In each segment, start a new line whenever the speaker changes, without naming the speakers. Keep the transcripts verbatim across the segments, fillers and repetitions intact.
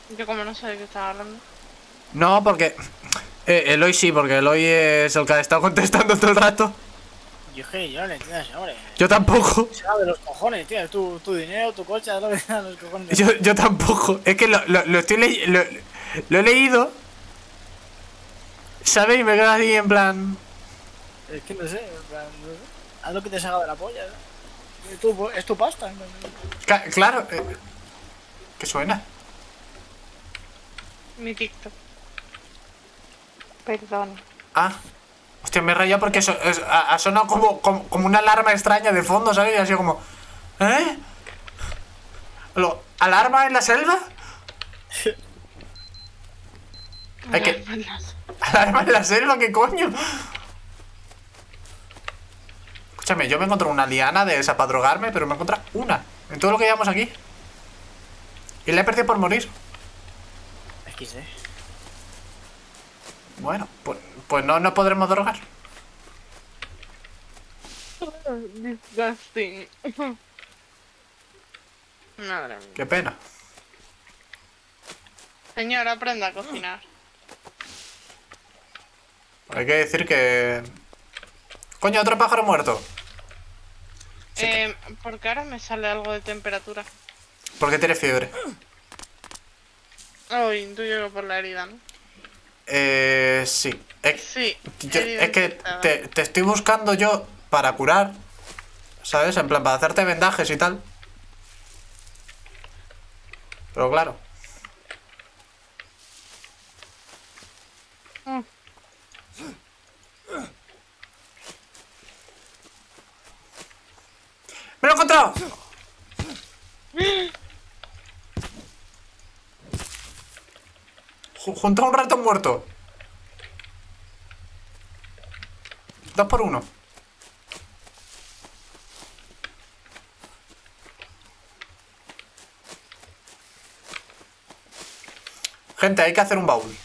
Yo como no sé de qué estaba hablando.
No, porque... Eh, Eloy sí, porque Eloy es el que ha estado contestando todo el rato.
Yo es que yo no le entiendo a ese hombre.
Yo tampoco.
Se va de los cojones, tío. Tu, tu dinero, tu coche, haz lo que sea, los cojones.
Yo, yo tampoco. Es que lo, lo, lo estoy leyendo. Lo, lo he leído. ¿Sabes? Y me quedo así en plan.
Es que no sé, en plan, no sé. Haz lo que te salga de la polla, ¿no? Es tu, es tu pasta. ¿No?
Ca claro. Eh, ¿Qué suena?
Mi TikTok. Perdón.
Ah. Hostia, me he rayado porque eso, es, ha, ha sonado como, como, como una alarma extraña de fondo, ¿sabes? Y así como... ¿Eh? ¿Lo, ¿Alarma en la selva? Hay que... ¿Alarma en la selva? ¿Qué coño? Escúchame, yo me encontré una liana de esa para drogarme, pero me encontré una en todo lo que llevamos aquí. Y la he perdido por morir.
X D.
Bueno, pues, pues no nos podremos drogar.
Disgusting. Madre mía.
Qué pena.
Señora, aprenda a cocinar.
Hay que decir que... Coño, otro pájaro muerto. Sí,
Eh, ¿por qué ahora me sale algo de temperatura?
porque tienes fiebre.
Oh, intuyo que por la herida, ¿no?
Eh... Sí. Es,
Sí.
yo-
herida
es que
infectada.
te, te estoy buscando yo para curar. ¿Sabes? En plan, para hacerte vendajes y tal. Pero claro.
Mm.
¡Me lo he encontrado! Ju- Junto a un ratón muerto. Dos por uno. Gente, hay que hacer un baúl.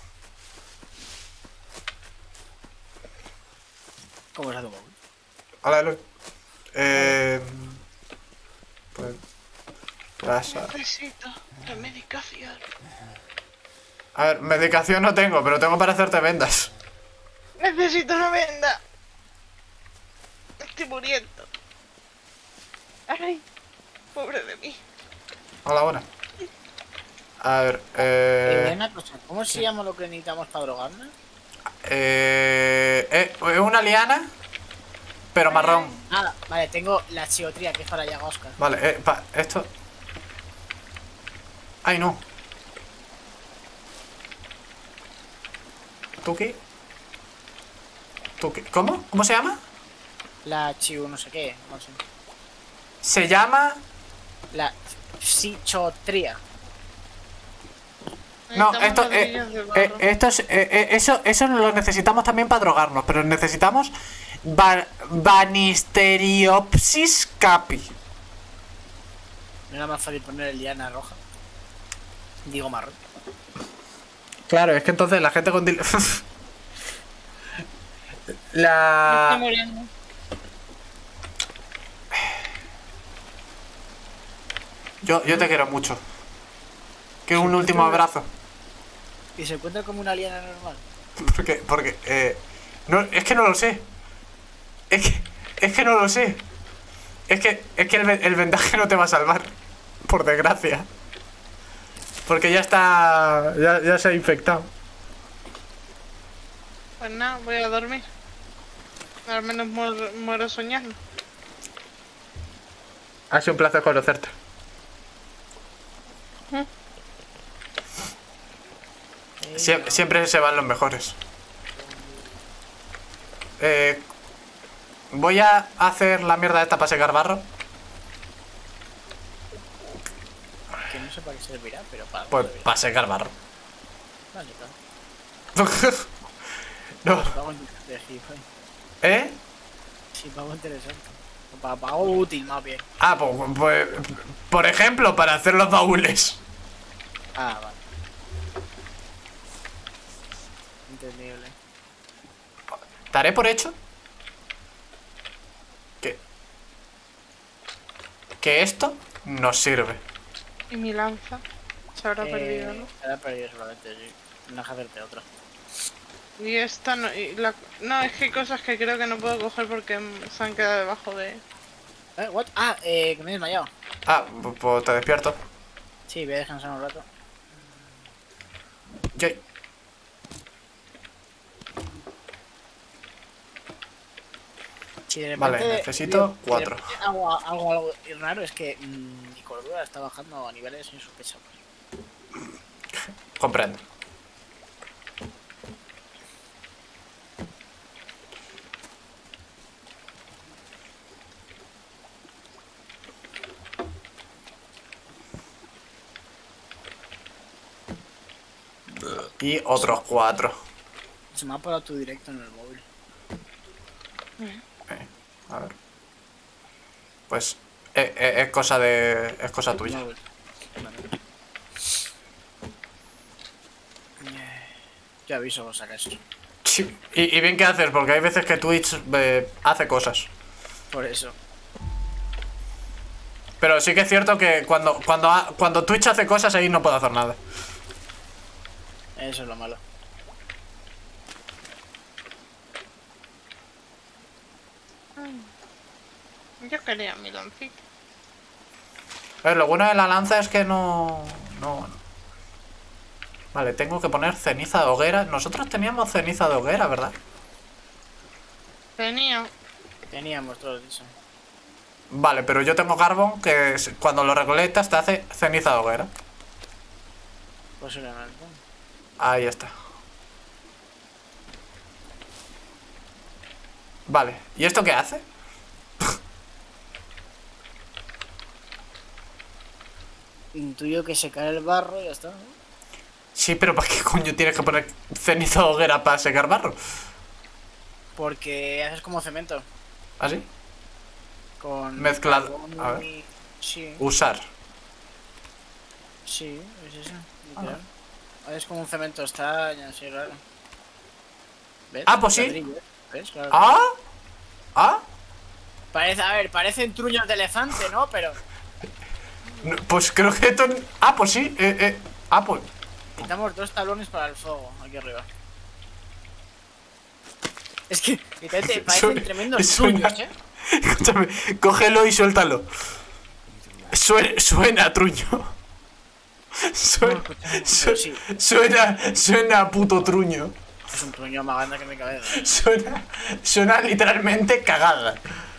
¿Cómo se hace un baúl?
Hola, Eloy. Eh... Pues... Casa.
Necesito la medicación.
A ver, medicación no tengo, pero tengo para hacerte vendas.
Necesito una venda. Estoy muriendo. Ay, pobre de mí.
Hola, buena. A ver,
Eh,
eh...
una cosa, ¿cómo se llama lo que necesitamos para drogarnos?
Eh... eh, Es una liana, pero marrón.
Ah, vale, tengo la chiotría que es para ayahuasca.
Vale, eh, pa, esto... Ay, no. ¿Tú qué? ¿Tú qué? ¿Cómo? ¿Cómo se llama?
La chiu no sé qué, no sé.
Se llama...
La psichotría.
No,
Necesitamos
esto,
ladrillos
eh,
de
eh,
barro.
esto es, eh, eh, eso, eso lo necesitamos también para drogarnos, pero necesitamos ba Banisteriopsis capi.
No era más fácil poner el liana roja. Digo marrón.
Claro, es que entonces la gente con...
Me estoy
la...
muriendo.
Yo, yo te quiero mucho. Quiero un último abrazo.
¿Y se encuentra como una liana normal?
Porque, porque, eh... No, es que no lo sé. Es que, es que no lo sé. Es que, es que el, el vendaje no te va a salvar. Por desgracia. Porque ya está... Ya, ya se ha infectado.
Pues nada, voy a dormir. Al menos muero, muero soñando.
Ha sido un placer conocerte. Sie- siempre se van los mejores. Eh, voy a hacer la mierda esta para secar barro.
Que no sé para qué servirá, pero para.
Pues para secar barro.
Vale, claro.
No.
Pago interesante, sí, fue.
¿Eh?
Sí, pago interesante. Para pago útil, más bien.
Ah, pues, pues, por ejemplo, para hacer los baúles.
Ah, vale. Entendible.
Daré por hecho que, que esto nos sirve.
Y mi lanza. Se habrá
Eh,
perdido, ¿no?
Se habrá perdido seguramente, sí. No deja hacerte otra.
Y esta no... Y la... No, es que hay cosas que creo que no puedo coger porque mm, se han quedado debajo de...
¿Eh? ¿What? Ah, eh, que me he desmayado.
Ah, pu- pues te despierto.
Sí, voy a descansar un rato.
Yay.
Si de
Vale,
repente-
necesito
si de
cuatro.
repente Hago, algo, algo raro, es que mmm, mi cordura está bajando a niveles insospechados.
Comprendo. Y otros cuatro.
Se me ha parado tu directo en el móvil.
Eh, a ver. Pues eh, eh, es cosa de. Es cosa tuya.
Móvil. Vale. Eh, Yo aviso por si acaso.
Sí. Y, y bien que haces, porque hay veces que Twitch eh, hace cosas.
Por eso.
Pero sí que es cierto que cuando, cuando, ha- cuando Twitch hace cosas, ahí no puedo hacer nada.
Eso es lo malo.
Yo quería mi lancita.
A ver, lo bueno de la lanza es que no... No... Vale, tengo que poner ceniza de hoguera. Nosotros teníamos ceniza de hoguera, ¿verdad?
Tenía...
Teníamos todo eso.
Vale, pero yo tengo carbón que es- cuando lo recolectas te hace ceniza de hoguera.
Posiblemente.
Ahí está. Vale, ¿y esto qué hace?
Intuyo que secar el barro y ya está, ¿no?
Sí, pero ¿para qué coño tienes que poner ceniza de hoguera para secar barro?
Porque haces como cemento.
¿Así?
Con
Mezclado.
carbón
A ver.
y- Sí,
Usar.
sí, es eso. Literal. Es como un cemento extraño, así raro. ¿Ves?
Ah, pues sí.
Ladrillo, ¿ves? Claro.
¿Ah? ¿Ah?
Parece, a ver, parecen truños de elefante, ¿no? Pero
No, pues creo que esto... Ah, pues sí. Eh, eh. Ah, pues...
quitamos dos talones para el fuego, aquí arriba. Es que, literalmente, parecen
Suena-
tremendos
suena-
truños, ¿eh?
Escúchame, cógelo y suéltalo. Suena, suena a truño. Suena,
No, escuchamos,
su-
pero sí.
suena, suena a puto truño.
Es un truño más grande que mi cabeza.
Suena, suena literalmente cagada.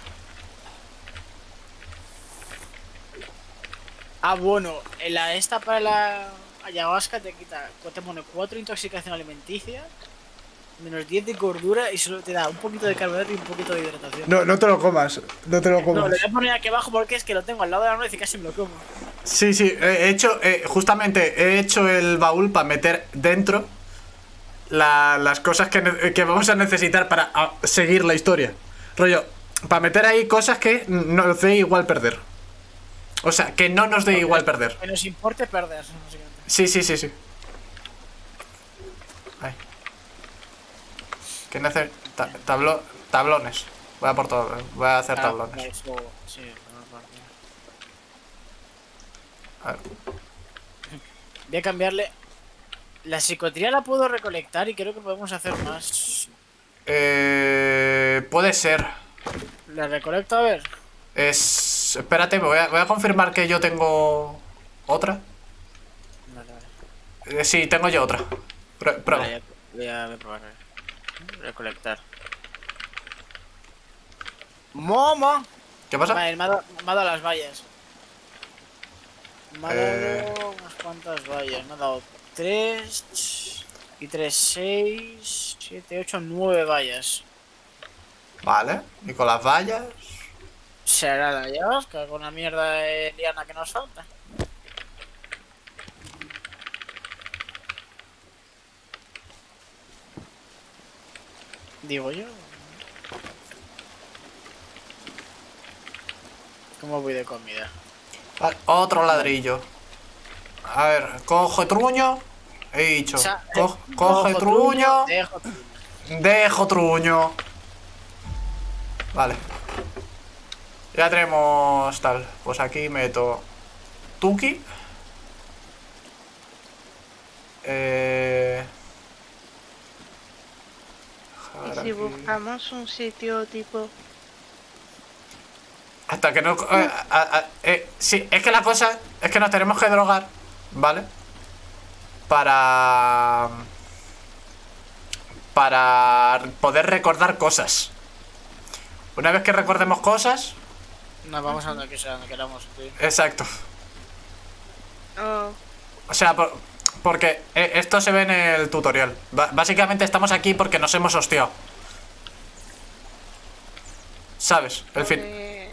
Ah, bueno, en la esta para la ayahuasca te quita, te pone cuatro intoxicación alimenticia, menos diez de cordura y solo te da un poquito de carbohidrato y un poquito de hidratación.
No, no te lo comas, no te lo
No, lo voy a poner aquí abajo porque es que lo tengo al lado de la nuez y casi me lo como.
Sí, sí, he hecho, eh, justamente he hecho el baúl para meter dentro la- las cosas que, ne- que vamos a necesitar para ah, seguir la historia. Rollo, para meter ahí cosas que nos dé igual perder. O sea, que no nos dé igual perder.
Que nos importe perder, básicamente.
Sí, sí, sí, sí. Ay. ¿Qué neces- ta- tablo- tablones. Voy a por todo, voy a hacer
Ah,
tablones.
vale, fuego. Sí, por una parte.
A ver.
Voy a cambiarle. La psicotría la puedo recolectar y creo que podemos hacer más.
Eh, puede ser.
¿La recolecto? A ver.
Es... Espérate, voy a, voy a confirmar que yo tengo otra.
Vale, vale.
Eh, sí, tengo yo otra. Prue- Prueba.
Vale, ya- voy a, voy a probar. Recolectar. ¡Momo!
¿Qué pasa?
Vale, me ha dado, me ha dado las vallas. Me ha
Eh.
dado unas cuantas vallas. Me ha dado tres y tres, seis, siete, ocho, nueve vallas.
Vale. Y con las vallas.
Será la ayahuasca con la mierda de liana que nos falta. Digo yo. ¿Cómo voy de comida?
Vale, otro ladrillo. A ver, coge truño. He dicho.
O sea,
co-
eh,
coge
cojo
truño.
dejo truño.
Dejo truño. Vale. Ya tenemos tal. Pues aquí meto Tuki. Eh...
Y
dejar
si
aquí.
buscamos un sitio tipo...
Hasta que no... eh, a- a- eh, sí, es que la cosa es que nos tenemos que drogar, ¿vale? Para... Para poder recordar cosas. Una vez que recordemos cosas...
Nos vamos a donde que sea, donde queramos. Sí.
Exacto.
Oh,
O sea, por- porque eh, esto se ve en el tutorial. Ba- básicamente estamos aquí porque nos hemos hostiado. ¿Sabes? El fin.
eh,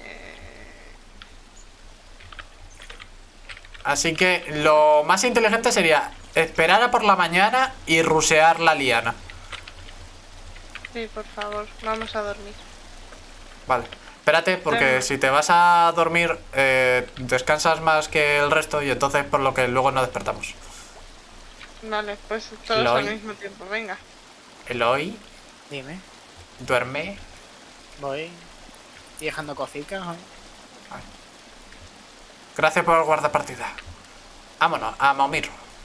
Así que lo más inteligente sería esperar a por la mañana y rusear la liana.
Sí, por favor, vamos a dormir.
Vale. Espérate, porque
Venga.
si te vas a dormir, eh, descansas más que el resto y entonces por lo que luego no despertamos.
Vale, pues todos
Eloy.
al mismo tiempo, venga.
Eloy,
Dime,
duerme.
voy. Estoy dejando cositas. ¿eh?
Gracias por guardar partida. Vámonos, a Momir.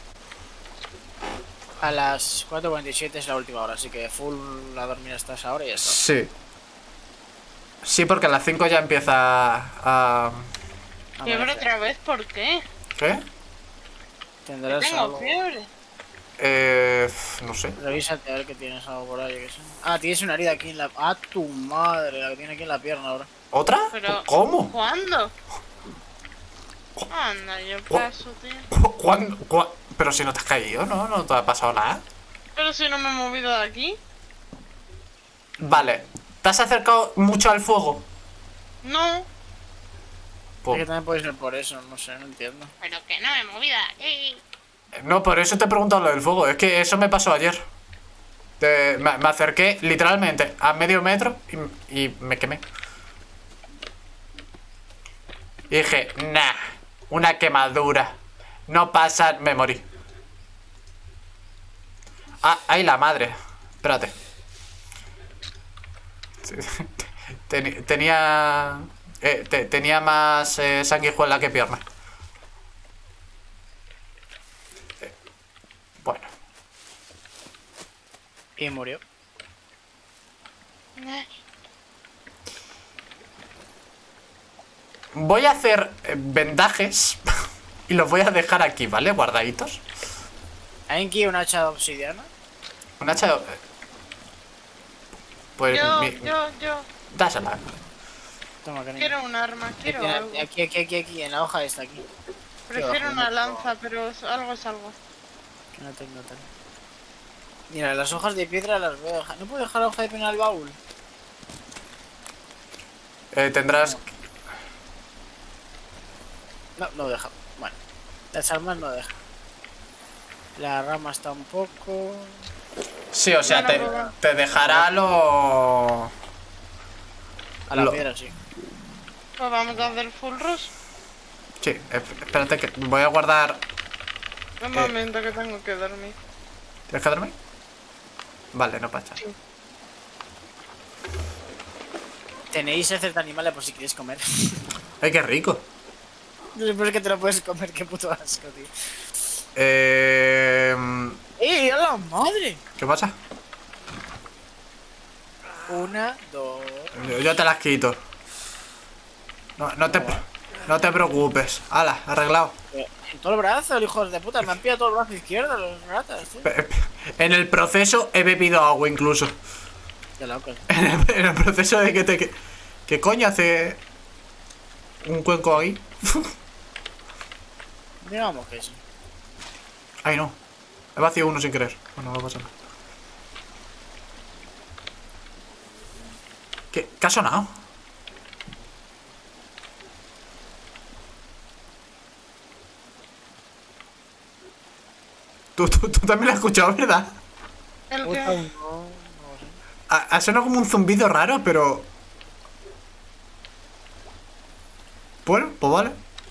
A las cuatro cuarenta y siete es la última hora, así que full a dormir hasta esa hora y ya está.
Sí. Sí, porque a las cinco ya empieza a...
Fiebre
Amanecer.
otra vez, ¿por qué?
¿Qué?
Tendrás
Tengo
algo.
fiebre.
Eh... No sé.
Revísate a ver que tienes algo por ahí, yo qué sé. Ah, tienes una herida aquí en la... Ah, tu madre, la que tiene aquí en la pierna ahora.
¿Otra?
Pero...
¿Cómo?
¿Cuándo? Anda, yo
Cu-
paso, tío.
¿Cu- ¿Cuándo? Cu- Pero si no te has caído, ¿no? No te ha pasado nada.
Pero si no me he movido de aquí.
Vale. ¿Te has acercado mucho al fuego?
No.
Es
Pues-
que también puede ser por eso, no sé, no entiendo.
Pero que no me he movido de aquí.
No, por eso te he preguntado lo del fuego. Es que eso me pasó ayer. Te- me, me acerqué literalmente a medio metro y, y me quemé. Y dije, nah, una quemadura. No pasa, me morí. Ah, ahí la madre. Espérate. Ten- tenía... eh, te- tenía más eh, sanguijuela que pierna. Eh, Bueno.
Y murió.
Ay,
Voy a hacer eh, vendajes y los voy a dejar aquí, ¿vale? Guardaditos.
¿Hay aquí un hacha de obsidiana?
Un hacha... eh, Pues...
Yo,
mi-
yo, yo.
Dásela.
Toma, cariño.
Quiero un arma, quiero
Aquí,
algo.
aquí, aquí, aquí, aquí, en la hoja esta aquí.
Prefiero
Yo,
una
no,
lanza, pero es- algo es algo.
Que no tengo tal. Mira, las hojas de piedra las voy a dejar. ¿No puedo dejar la hoja de piedra en el baúl?
Eh, tendrás...
No, no deja. Bueno, las armas no deja. Las ramas tampoco.
Sí, o sea, te,
Bueno,
te dejará lo...
A la
Lo-
piedra sí.
Pues vamos a hacer full rush.
Sí, eh, espérate que voy a guardar...
Un
Eh.
momento que tengo que dormir.
¿Tienes que dormir? Vale, no pasa.
Sí.
Tenéis heces de animales por si queréis comer.
¡Ay, qué rico!
No sé por qué te lo puedes comer, qué puto asco, tío.
Eh...
¡Eh, a la madre!
¿Qué pasa?
Una, dos.
Yo, yo te las quito. No, no te... No te preocupes. Hala, arreglado.
Eh, En todo el brazo, el hijo de puta. Me han pillado todo el brazo izquierdo, los ratas, tío.
Pe- pe- En el proceso he bebido agua incluso.
Qué locos.
En el, en el proceso de que te... Que, ¿qué coño hace un cuenco ahí?
Digamos que sí.
Ay, no. He vaciado uno sin querer. Bueno, no pasa nada. ¿Qué, ¿Qué ha sonado? Tú, tú, tú también lo has escuchado, ¿verdad?
El
Puta,
que...
no, no sé.
Ha, ha sonado como un zumbido raro, pero... Bueno, pues vale.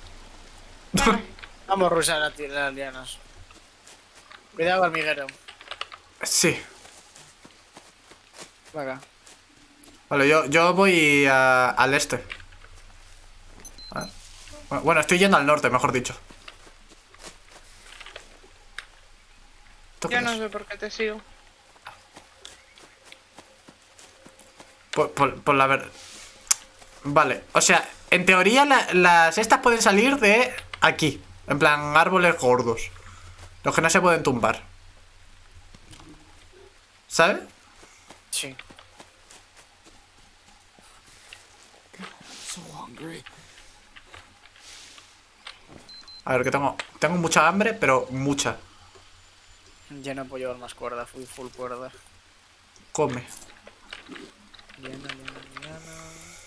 Vamos a rusar a tirar las lianas. Cuidado, hormiguero.
Sí.
Venga.
Vale, yo, yo voy a- al este. A ver. Bueno, bueno, estoy yendo al norte, mejor dicho. ¿Esto
Yo
qué
no
es?
sé por qué te sigo.
Por, por, por la verdad. Vale, o sea, en teoría la- las estas pueden salir de aquí. En plan, árboles gordos. Los que no se pueden tumbar. ¿Sabes?
Sí.
So hungry.
A ver, que tengo. Tengo mucha hambre, pero mucha.
Ya no puedo llevar más cuerda, fui full cuerda.
Come.
Liana, liana, liana.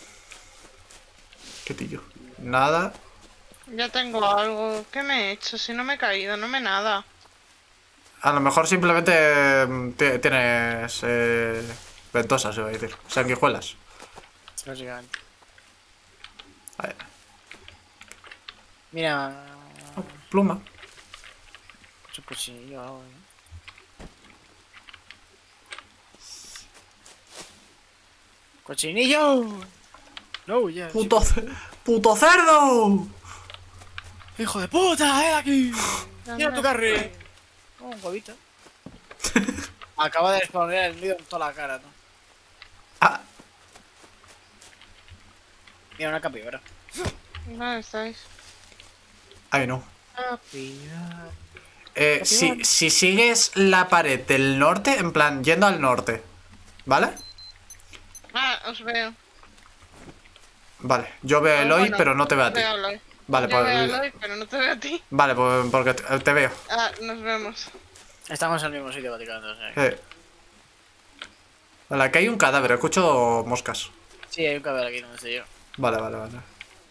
¿Qué tillo? Nada.
Ya tengo algo. ¿Qué me he hecho? Si no me he caído, no me nada.
A lo mejor simplemente eh, ti- tienes eh, ventosas, iba a decir. Sanguijuelas.
Básicamente.
A ver.
Mira.
Oh, pluma.
Su cuchillo o algo, ¿eh? ¡Cochinillo! No, ya.
¡Puto, ce- puto cerdo!
¡Hijo de puta! ¡Eh, aquí!
Ya
¡Mira
me
tu carry!
fui.
Oh, un huevito. Acaba de responder el nido en toda la cara, ¿no?
Ah,
Mira, una capibara.
¿Dónde estáis?
ay no.
Capibara.
Eh, si, si sigues la pared del norte, en plan, yendo al norte, ¿vale?
Ah, os veo.
Vale, yo veo a
Ah,
Eloy,
bueno,
pero no te veo a ti.
veo a Eloy.
Vale,
Yo
pues.
veo a Eloy, pero no te veo a ti.
Vale, pues porque te, te veo.
Ah, nos vemos.
Estamos en el mismo sitio, básicamente. O sea.
Eh. Vale, aquí hay un cadáver, escucho moscas.
Sí, hay un cadáver aquí donde estoy yo.
Vale, vale, vale.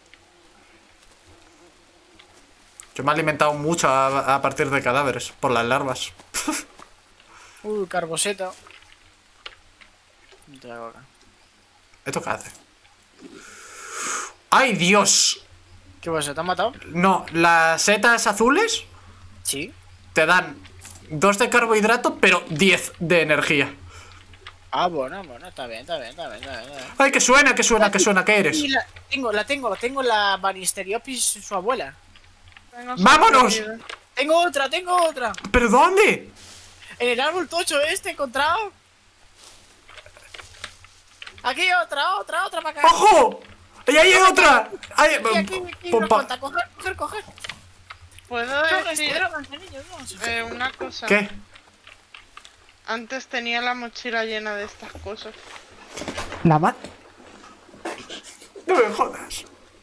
Yo me he alimentado mucho a, a partir de cadáveres, por las larvas.
Uy, carboseta. No te hago acá.
¿Esto qué hace? ¡Ay, Dios!
¿Qué pasa? ¿Te han matado?
No, las setas azules
Sí.
te dan dos de carbohidrato, pero diez de energía.
Ah, bueno, bueno, está bien, está bien, está bien, está bien. Está bien.
¡Ay, que suena, que suena, que suena! ¿Qué eres?
Y la tengo, la tengo, tengo la Banisteriopis, su abuela.
Venga,
¡Vámonos!
sorprendido.
Tengo otra, tengo otra.
¿Pero dónde?
En el árbol tocho este encontrado. Aquí otra, otra, otra para acá.
¡Ojo! ¡Y ahí hay otra! ¡Ay,
Aquí, aquí, aquí,
pa-
una
pa-
cuanta, coger, coger, coger.
¿Puedo
Coger,
decir
este, manzanillo, no,
eh, una cosa?
¿Qué?
Antes tenía la mochila llena de estas cosas.
¿La ma... No me jodas.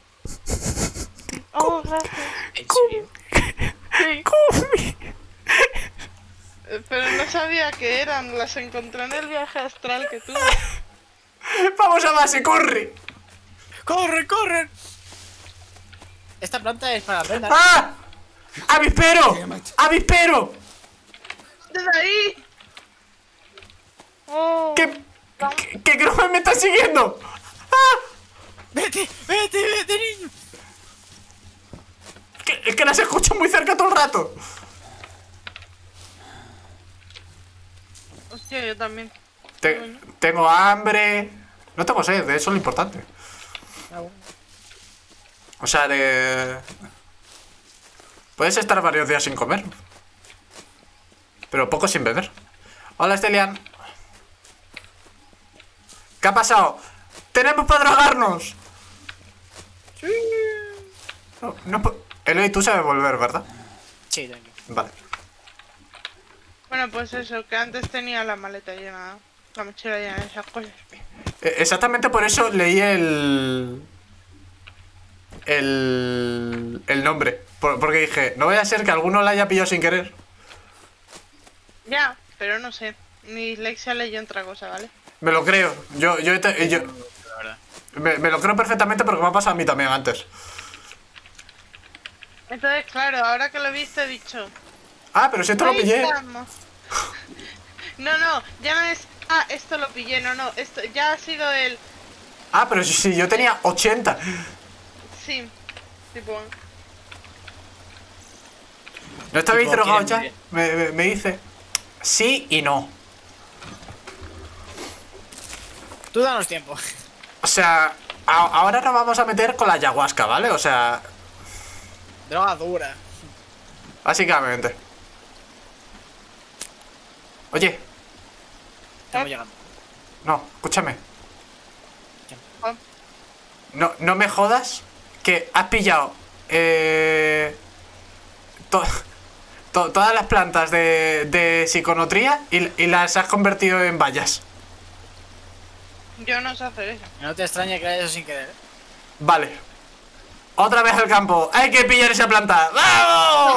Oh, gracias.
¿En serio?
Sí,
¡Come!
eh, pero no sabía que eran. Las encontré en el viaje astral que tuve.
¡Vamos a base, corre!
¡Corre, corre! Esta planta es para prenda.
¡Ah! ¡Avispero! ¡Avispero!
¡Desde ahí! Oh,
¿Qué? ¿Qué, qué creo me está siguiendo? ¡Ah!
¡Vete, vete, vete, niño!
Que- Es que las escucho muy cerca todo el rato.
hostia, yo también.
Te- tengo hambre. No tengo sed, eso es lo importante.
Ah, bueno.
O sea, de... Puedes estar varios días sin comer. Pero poco sin beber. Hola, Stelian. ¿Qué ha pasado? ¡Tenemos para drogarnos!
Sí.
No, no po- Eloy, tú sabes volver, ¿verdad?
Sí, tranquilo.
Vale.
Bueno, pues eso, que antes tenía la maleta llena. La mochila llena de esas cosas.
Eh, Exactamente por eso leí el... El... El nombre. Por- porque dije, no vaya a ser que alguno la haya pillado sin querer.
Ya, pero no sé. Mi dislexia leyó otra cosa, ¿vale?
Me lo creo. Yo, yo, te- yo-
La verdad.
me, me lo creo perfectamente porque me ha pasado a mí también antes.
Entonces, claro, ahora que lo he visto he dicho...
Ah, pero si esto lo
"Ahí
pillé.
estamos". No, no, ya no es... Ah, esto lo pillé, no, no. Esto ya ha sido el...
Ah, pero si, si yo tenía ochenta.
Sí, tipo...
¿No estabais
Tipo,
drogados
¿quieren
ya?
ver?
Me, me, me dice sí y no.
Tú danos tiempo.
O sea, a- ahora nos vamos a meter con la ayahuasca, ¿vale? O sea,
Droga dura.
básicamente. Oye,
Estamos
¿Eh?
llegando.
no, escúchame.
Ah,
No, no me jodas que has pillado eh, to- to- todas las plantas de, de psiconotría y, y las has convertido en vallas.
Yo no sé hacer eso.
No te extraña que haya eso sin querer. ¿eh?
Vale. Otra vez al campo. Hay que pillar esa planta. ¡Vamos!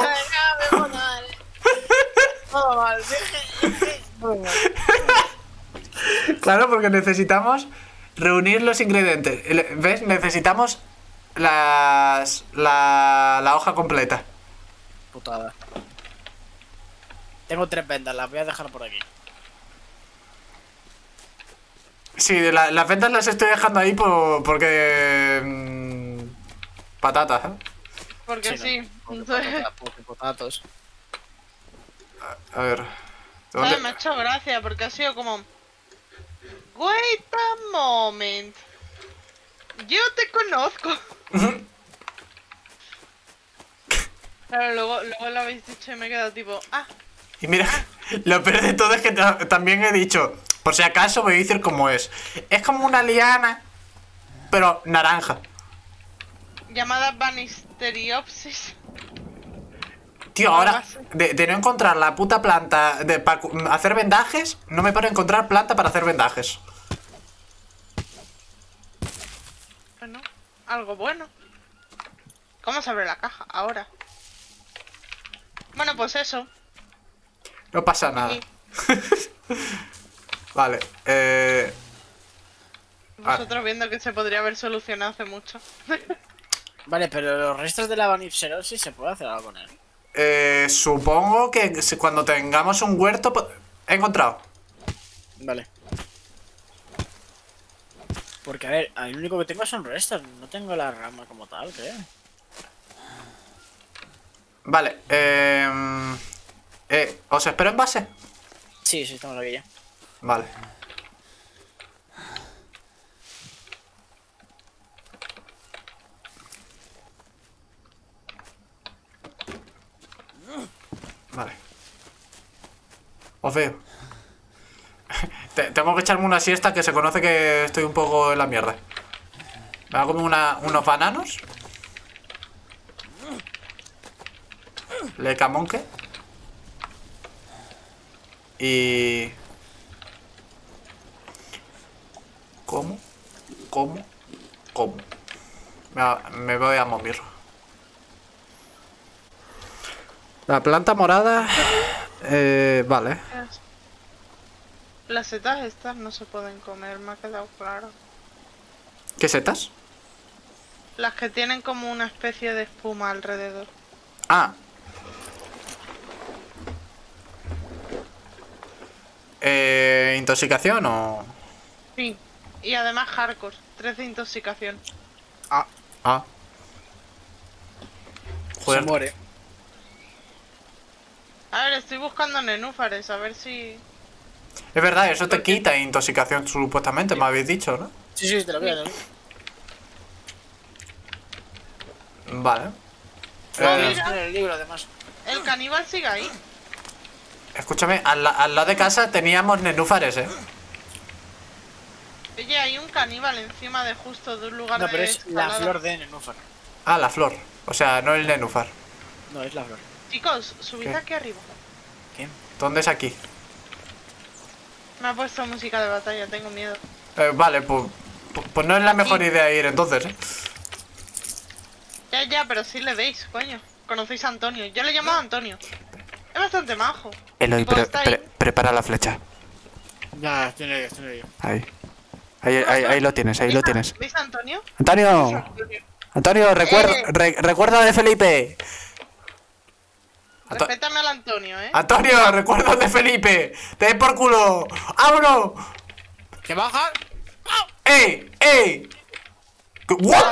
Todo mal, sí. Todo mal.
Claro, porque necesitamos reunir los ingredientes. El- ¿Ves? Necesitamos las, la, la hoja completa.
Putada. Tengo tres vendas, las voy a dejar por aquí.
Sí, la- las ventas las estoy dejando ahí por, porque... mm, patatas, ¿eh?
Porque sí.
no, porque
Entonces,
potata- porque potatos.
A ver.
¿sabes?
¿Dónde?
Me ha hecho gracia porque ha sido como... Wait a moment. Yo te conozco. Claro, luego, luego lo habéis dicho y me he quedado tipo... Ah,
Y mira, lo peor de todo es que ta- también he dicho, por si acaso voy a decir cómo es. Es como una liana, pero naranja.
llamada Banisteriopsis.
Tío, ahora, de, de no encontrar la puta planta de, para hacer vendajes, no me paro a encontrar planta para hacer vendajes.
Bueno, algo bueno. ¿Cómo se abre la caja? Ahora. Bueno, pues eso.
No pasa nada.
Y
Vale, eh...
vosotros viendo que se podría haber solucionado hace mucho.
Vale, pero los restos de la vanipserosis se puede hacer algo con él.
eh supongo que si- cuando tengamos un huerto... po- He encontrado.
Vale. Porque, a ver, el único que tengo son restos, no tengo la rama como tal, creo.
Vale, eh... eh ¿os espero en base?
Sí, sí, estamos aquí ya.
Vale. Vale. Os veo. Te- Tengo que echarme una siesta que se conoce que estoy un poco en la mierda. Me voy a comer una- unos bananos. Leca monke. Y... ¿Cómo? ¿Cómo? ¿Cómo? Me, va- me voy a mover. La planta morada... Eh, vale.
Las setas estas no se pueden comer, me ha quedado claro.
¿Qué setas?
Las que tienen como una especie de espuma alrededor.
Ah. Eh, ¿intoxicación o...?
Sí. Y además hardcore, tres de intoxicación.
Ah. Joder.
Se muere.
A ver, estoy buscando nenúfares, a ver si...
Es verdad, eso te quita intoxicación supuestamente, me habéis dicho, ¿no?
Sí, sí, te lo voy a dar.
Vale.
Lo
Eh,
en el libro, además.
El caníbal sigue ahí.
escúchame, al, la- al lado de casa teníamos nenúfares, ¿eh?
Oye, hay un caníbal encima de justo de un lugar
No,
de
pero es la
escalada.
flor de nenúfar.
Ah, la flor. O sea, no el nenúfar.
No, es la flor.
Chicos, subid
¿Qué?
aquí arriba.
¿Qué?
¿Dónde es aquí?
Me ha puesto música de batalla, tengo miedo.
Eh, vale, pues, pues, pues no es la mejor idea ir entonces, ¿eh?
Ya, ya, pero sí le veis, coño. Conocéis a Antonio. Yo le llamo Antonio. Es bastante majo.
Eloy,
Tipo, está ahí.
prepara la flecha.
Ya, tiene, tiene.
Ahí. Ahí, ahí, ahí lo tienes, ahí lo
¿Veis a-
tienes.
¿Veis a Antonio?
¡Antonio!
Antonio.
antonio recuerda,
Eh.
re- recuerda de Felipe. Anto-
Respétame al Antonio, ¿eh?
Antonio, recuerda de Felipe. Te den por culo. ¡Vámonos!
¿Qué baja?
¡Ey! ¡Ey! ¿Qué- ¿What?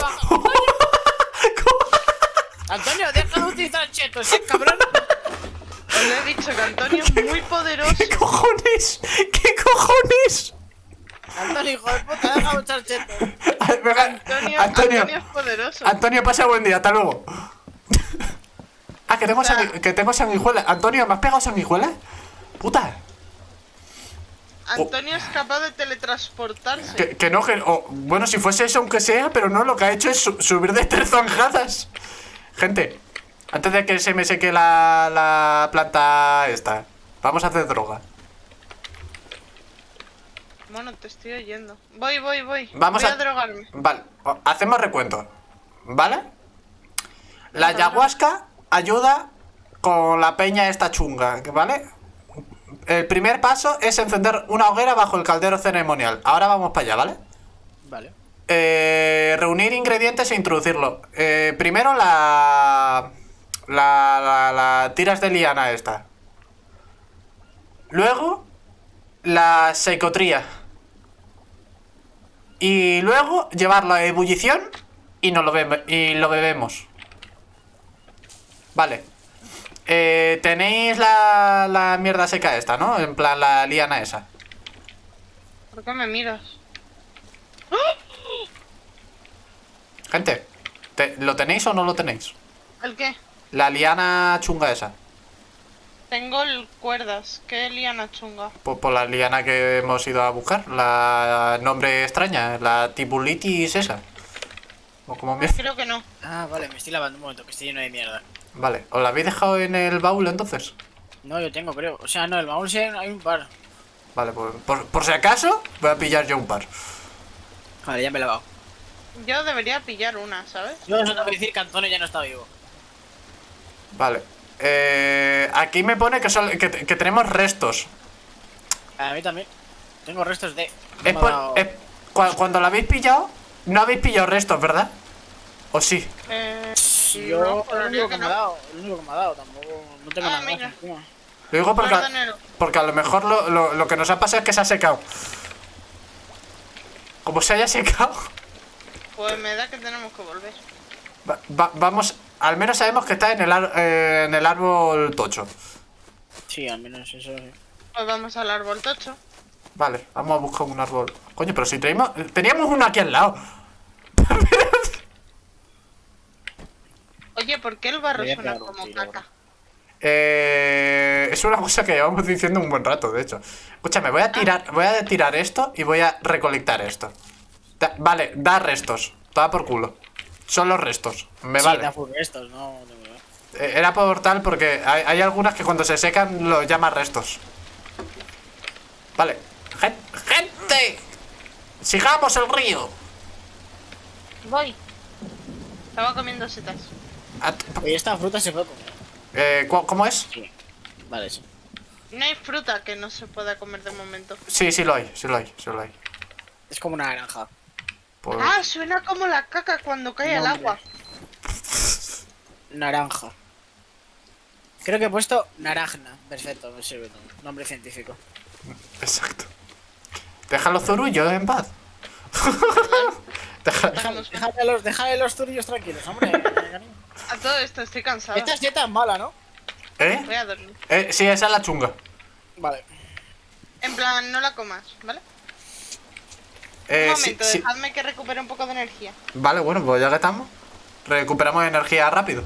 Antonio, deja de utilizar chetos, ¿eh, cabrón?
Os le he dicho que Antonio es muy poderoso.
¿Qué cojones? ¿Qué cojones?
Antonio, hijo de puta, deja de usar chetos.
Ay, venga,
Antonio,
Antonio,
Antonio es poderoso.
Antonio, pasa buen día, hasta luego. Ah, que tengo,
O sea-
sangui- que tengo sanguijuela. Antonio, ¿me has pegado sanguijuela? Puta.
Antonio es capaz de teletransportarse.
Que, que no, que... oh, bueno, si fuese eso aunque sea, pero no, lo que ha hecho es su- subir de tres zanjadas. Gente, antes de que se me seque la, la planta esta, vamos a hacer droga.
Bueno, te estoy oyendo. Voy, voy, voy.
Vamos
voy
a-
a drogarme.
Vale, o- hacemos recuento, ¿vale? La ayahuasca ayuda con la peña esta chunga, ¿vale? El primer paso es encender una hoguera bajo el caldero ceremonial. Ahora vamos para allá, ¿vale?
Vale.
Eh, reunir ingredientes e introducirlo. Eh, primero la, la, la... la tiras de liana esta. Luego la psicotría. Y luego llevarlo a ebullición y, nos lo, bebe- y lo bebemos. Vale. Eh, tenéis la, la mierda seca esta, ¿no? En plan la liana esa.
¿Por qué me miras?
Gente, ¿te- ¿lo tenéis o no lo tenéis?
¿El qué?
La liana chunga esa.
Tengo el cuerdas. ¿Qué liana chunga?
Por, por la liana que hemos ido a buscar. La nombre extraña. La tibulitis esa. O como mierda.
Creo que no.
Ah, vale, me estoy lavando un momento, que estoy lleno de mierda.
Vale, ¿os la habéis dejado en el baúl entonces?
No, yo tengo, creo. O sea, no, el baúl sí hay hay un par.
Vale, pues por, por si acaso voy a pillar yo un par.
Vale, ya me he lavado.
Yo debería pillar una, ¿sabes?
Yo solo tengo que decir que Antonio ya no está vivo.
Vale. Eh, aquí me pone que, son, que, que tenemos restos.
A mí también. Tengo restos de...
Es
me ha
por-
dado-
es- cua- cuando lo habéis pillado, no habéis pillado restos, ¿verdad? ¿O sí?
Eh,
Yo,
no,
el
juraría
único que
que
me ha
no.
dado, el único que me ha dado, tampoco, no tengo
Ah,
nada más
mira.
encima.
Lo digo porque,
Guárdanelo.
porque a lo mejor lo, lo, lo que nos ha pasado es que se ha secado. Como se haya secado,
Pues me da que tenemos que volver.
va- va- vamos, al menos sabemos que está en el, ar- eh, en el árbol tocho.
Sí, al menos eso sí.
Pues vamos al árbol tocho.
Vale, vamos a buscar un árbol. Coño, pero si teníamos, teníamos uno aquí al lado.
Oye, ¿por qué el barro
Voy a
suena
pegar un
como
tiro,
caca?
Eh, es una cosa que llevamos diciendo un buen rato, de hecho. Escúchame, voy a tirar, voy a tirar esto y voy a recolectar esto. Da- vale, da restos. Toda por culo. Son los restos. Me
Sí,
vale.
da full restos, no... no, no.
Eh, Era por tal porque hay, hay algunas que cuando se secan los llaman restos. Vale. Gen- ¡Gente! ¡Sigamos el río!
Voy. Estaba comiendo setas.
At-
Oye, esta fruta se puede comer.
eh, ¿cu- ¿Cómo es?
Sí. Vale, sí.
No hay fruta que no se pueda comer de momento.
Sí, sí lo hay, sí lo hay, sí lo hay.
Es como una naranja.
Pues-
Ah, suena como la caca cuando cae
No,
al
hombre.
agua.
Naranja. Creo que he puesto naranja. Perfecto, me sirve todo. Nombre científico.
Exacto. Deja los zurullos en paz. Deja-
Déjale, déjale los, déjale los turillos tranquilos, hombre. cariño.
A todo esto estoy cansada.
Esta seta es mala, ¿no?
¿Eh?
Voy a dormir.
¿Eh? Sí, esa es la chunga.
Vale.
En plan, no la comas, ¿vale?
Eh,
Un
sí,
momento,
sí.
dejadme que recupere un poco de energía.
Vale, bueno, pues ya que estamos, recuperamos energía rápido.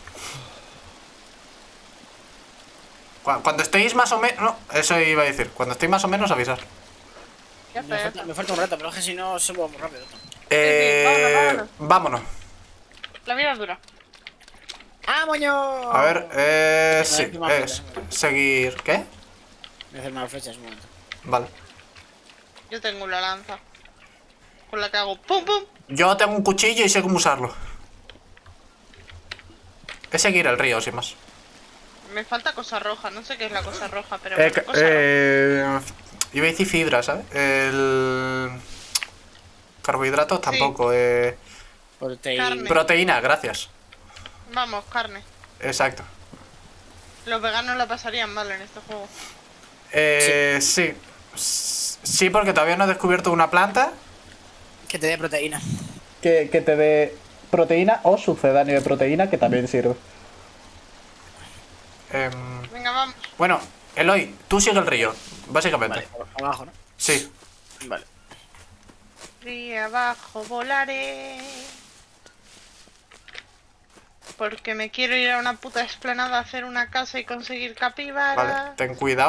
Cu- Cuando estéis más o menos... No, eso iba a decir. Cuando estéis más o menos, avisar.
Ya
Me
está, ya
falta,
está.
me falta un rato, pero es que si no se va muy rápido.
Eh...
vámonos,
Vámonos.
La vida es dura.
¡Ah, moño!
A ver, eh...
Venga,
Sí,
decir más
es...
flechas.
Seguir... ¿Qué?
Voy a hacer más flechas un momento.
Vale.
Yo tengo la lanza. Con la que hago pum pum.
Yo tengo un cuchillo y sé cómo usarlo. Es seguir el río, sin más.
Me falta cosa roja, no sé qué es la cosa roja, pero
Eh,
bueno,
ca-
cosa roja.
eh, iba a decir fibra, ¿sabes? El... Carbohidratos tampoco. Eh...
Proteína.
Carne.
Proteína, gracias.
Vamos, carne.
Exacto.
Los veganos la pasarían mal en este juego.
Eh, sí. S- Sí, porque todavía no he descubierto una planta
Que te dé proteína.
que, que te dé proteína o sucedáneo de proteína, que también sirve. Em,
Venga, vamos.
bueno, Eloy, tú sigue el río, básicamente.
Vale, por abajo, ¿no?
Sí.
Vale.
Río abajo volaré. Porque me quiero ir a una puta explanada a hacer una casa y conseguir capibaras.
Vale, ten cuidado.